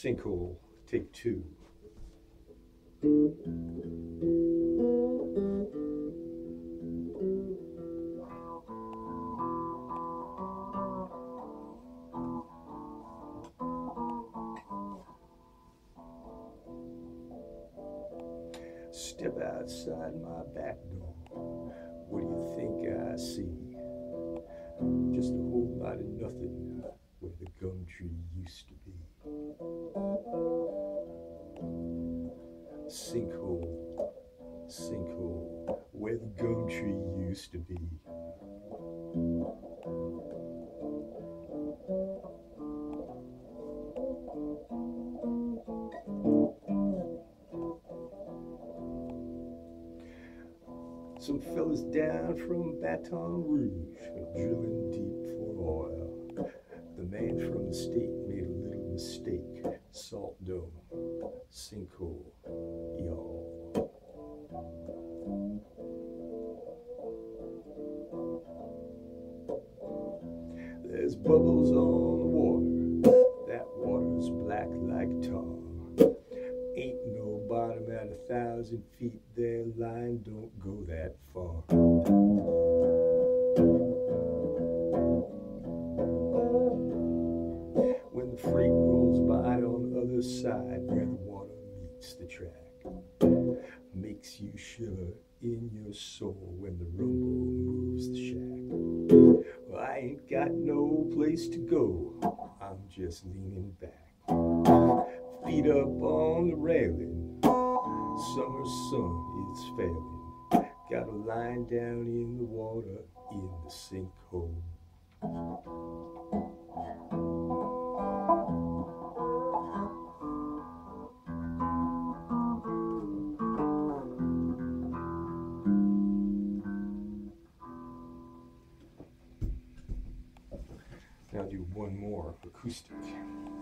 Sinkhole, take two. Step outside my back door. What do you think I see? Just a whole lot of nothing where the gum tree used to be. Sinkhole, sinkhole, where the gum tree used to be. Some fellas down from Baton Rouge are drilling deep for oil. The man from the state made a little mistake. Salt dome, sinkhole, y'all. There's bubbles on the water. That water's black like tar. Ain't no bottom at 1,000 feet. Their line don't go that far. When the freight rolls by on the other side where the water meets the track, makes you shiver in your soul when the rumble moves the shack. Well, I ain't got no place to go. I'm just leaning back, feet up on the railing. Summer sun is failing. Got a line down in the water in the sinkhole. Now do one more acoustic.